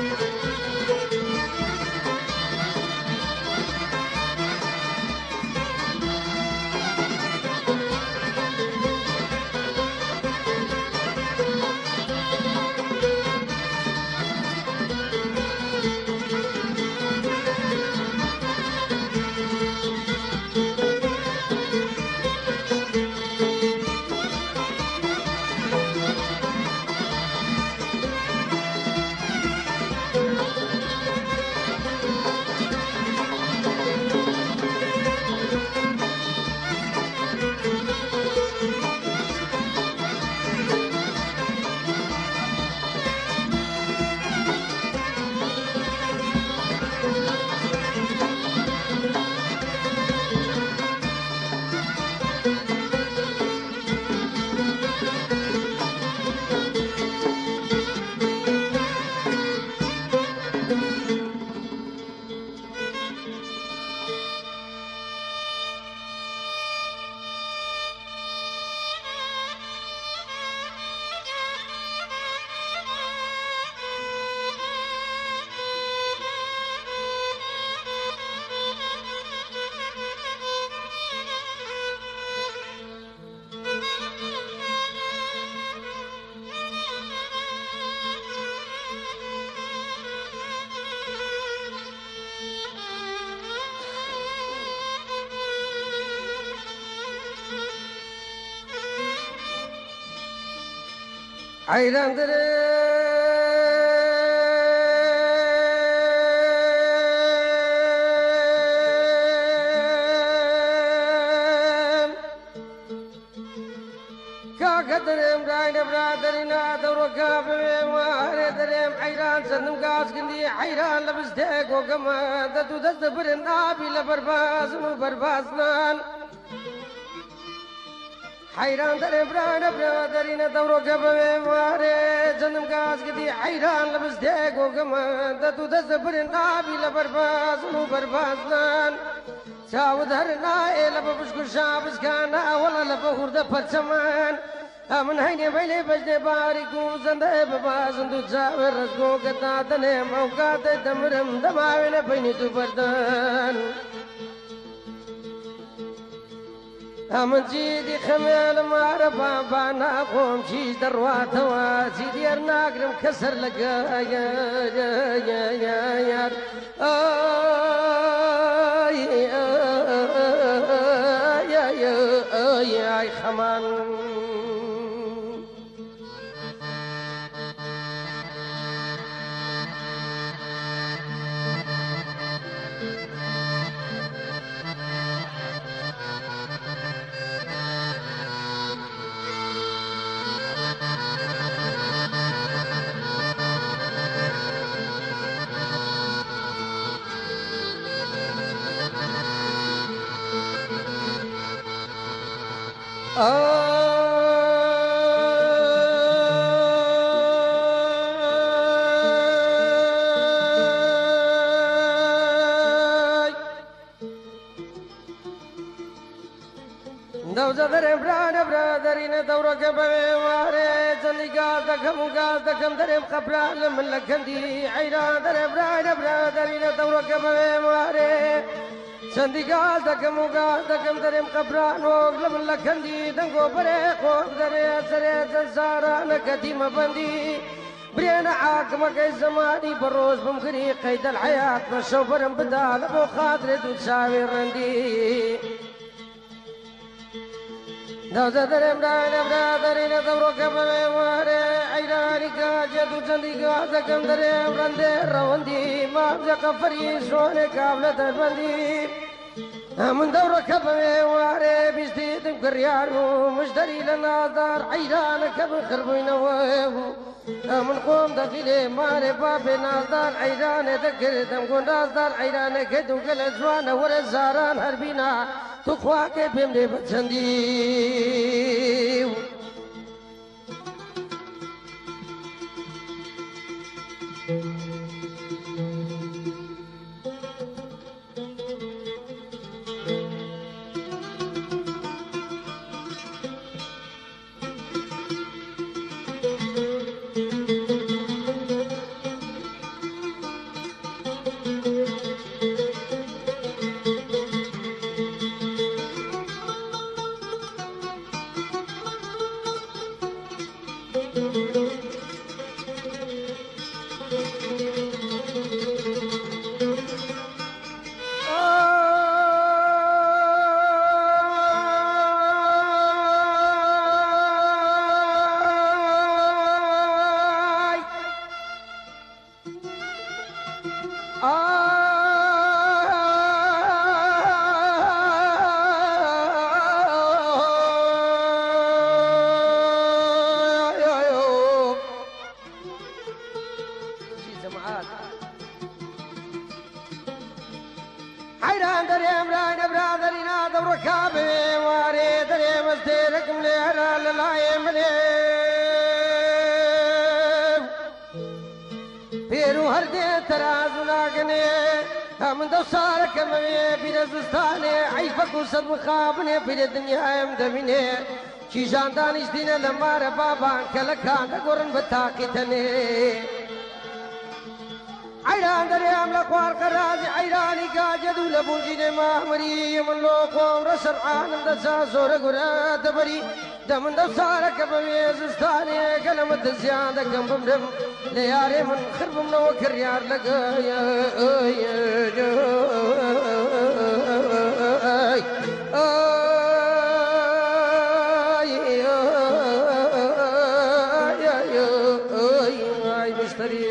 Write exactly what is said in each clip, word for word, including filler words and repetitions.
Aylandırım Kakadırım Rayna Bradarina Davrakabim Varedarım Ayran Sandım Gaz Gindi Ayran Labizde Gogama Dadu Dazda Birin Abila Barbazunu Barbaznan حيران دري برانا برادرين دورو قبل ماري جنم قاس قدي حيران لبس ديك وقمان دتو دزبرين نابي لبرباز مو بربازنان ساو دهرنا إيه لببشكو شابس كانا ولا لبهور دا فرسمان امن هيني بيلي بجني باريكو زنده ببازن دو جاور رزقو قطا دني موقات دمرم دماوين بيني تو بردان امن جيدي خميل معرفة بانا قوم شيش دروات واسيدي ارناقرم كسر لقا يا يا يا يا يا اي يا يا يا خمان دوزة درم برانا برادرين دورة قبل واري زني قاز دكم قاز دكم درم قبران من لكندي عيران درم برانا برادرين دورة قبل واري زني قاز دكم قاز دكم درم قبران وقل من لكندي دنقو بريق وقدري سري زنسارا نكتيم بندي برينا عاقم كي زماني بروز بمخري قيد الحياة مشو برم بدال ابو خاطر دو تساوي رندي دوزة درم رانا برادرين دورو قبل واري عيراني كاجدو جندي قازة كم درم رندي روندي مابزا قفري شوني كابلة بندي من دورة قبل واري بيستيدم كريانو مشتري لناظر عيرانا كبن خربوي نوابو من قوم دخيلي ماري بابي ناظر عيرانا ذكر دمكو ناظر عيرانا كدو كل ازوانا ورزاران هربينا تخواك بمدي بتسنديو حيران دريم راين برادرنا دور كابي واري دريم استيرك مليرا للاي مليم بيرو هردي ترازنا قني من دو سارك ممي بيرزستاني عيفك وصد مخابني بير الدنيا يمدميني شيشان دانش دين لما ربابان كلكان دقورن بتاكي تني عيران دريم لقوار قرازي عيراني قاجدو لبونجين ما مري من لوقوم رسرعان دسا زور قرات بري دمن دسارك بميزستاني كلمة دزيان دقم بمدم لياري من خرب من وكر يار لقايا اي مشتري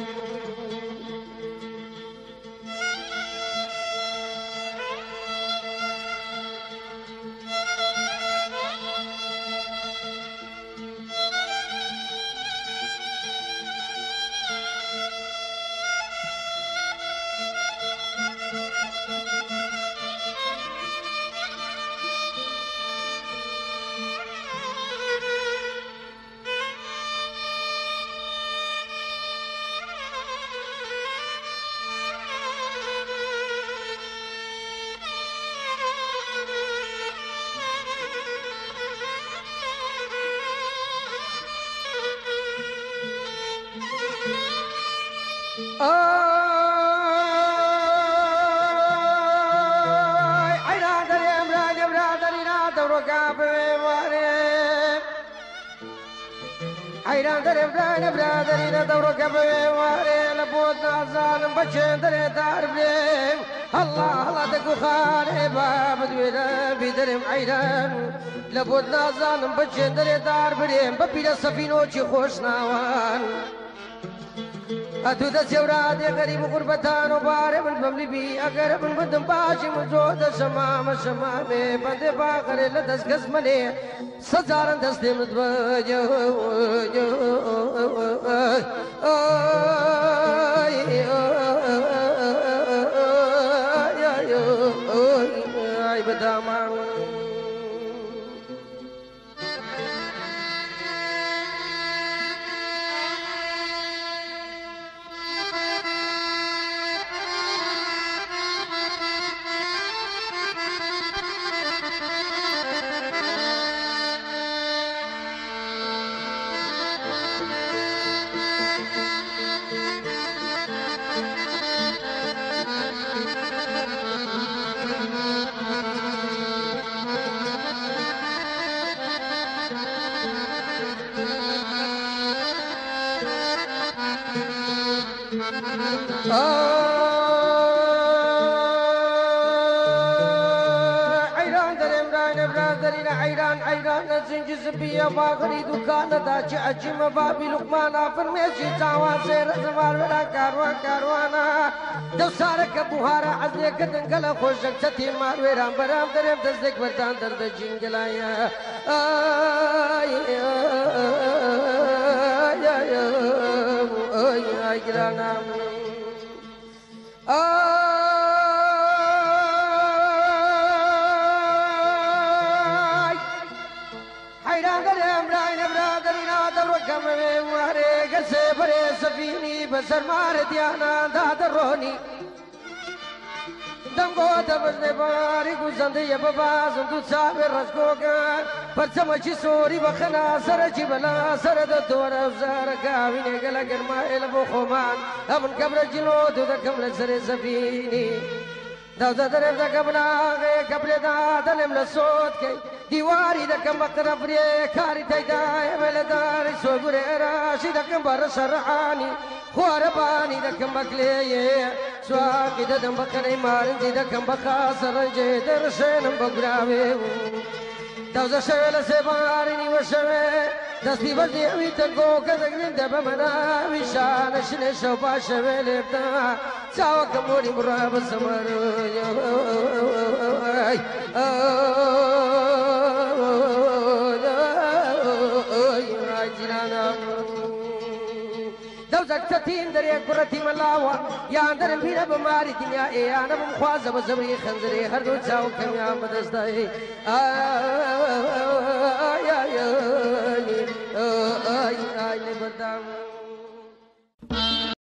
عيران دريم راجب برادرنا دور كابي واري عيران دريم راجب برادرنا دور كابي واري لبودنا ظالم بچن دري دار بليم الله الله دقو خاني باب دوينا بدرم عيران لبودنا ظالم بچن دري دار بليم ببيل سفينو چي خوش ناوان أتودا سورادي غريب غربتان وباري من بملي بي أقرب من بدن باشي مزود سمام سمامي بندي باقري لدس قسمني سزارن دستي مدبجو أي بدامان عيران دريم راين برادرنا عيران عيران زنجز بيا باغري دكانة داچي عجم بابي لقمانا فرميشي تاوان سير زمال ولا كاروان كاروانا دو سارك بوهارا عزلي كدن قلا خوشك ستي مار ويران برام دريم تزدك بردان درد جنجلايا آي آي آي آي آي جرانا آي حيران دريم راين برادرنا دور كمي واري قسي بري سفيني بسر مار ديانا دادروني دمگو دبزنے باری گزندی بابا زندو صابر رسکوگان پرچم چی سوری بخنا سر چی بلا سر دور افزار کاوینے گلا گرمائے لبو خومان امن قبر جلو دو دا کمل سر سفینی دوزا درم دا قبل آغے قبل دا دلم لسوت کئی دیواری دا کم بقرب ری کاری تیدائی ملداری سوگر راشی دا کم بر سرعانی خواربانی دا کم بکلی سواقی دا دم بقنی مارندی دا کم بخاصر رنجی درشنم بگراوی دوزا شویل سیبارینی وشوی دستی وزیوی تگو کدگرین دب مناوی شانشن شوپا شویلبتا چاو کموری مراب سمر دوزك تتين دري كرتي ملاوة يا اندر البينا بماري دنيا اي انا بمخوازة بزبري خنزري هردو تساو كم يا مدستاي اي اي اي اي اي اي